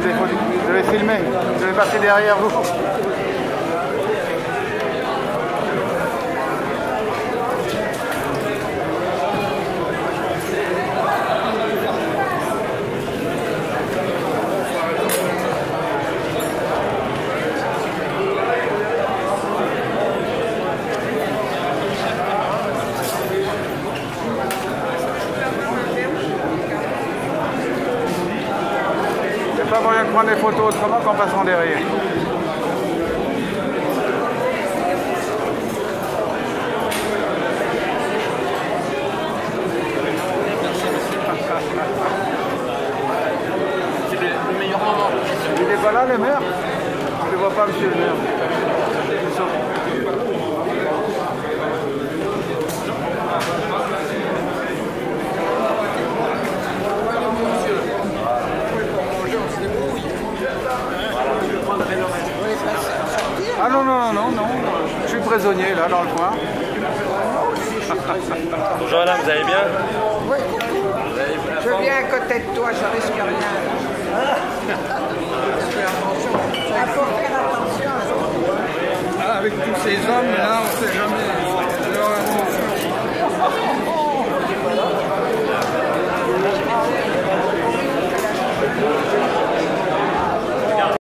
Vous devez filmer, vous devez passer derrière vous. Pas moyen de prendre des photos autrement qu'en passant derrière. C'est le meilleur moment. Il n'est pas là, le maire? Je ne le vois pas, monsieur le maire. Ah non, non, non, non, je suis prisonnier là dans le coin. Bonjour madame, vous allez bien? Oui, je viens à côté de toi, je risque rien. Il faut faire attention. Avec tous ces hommes là.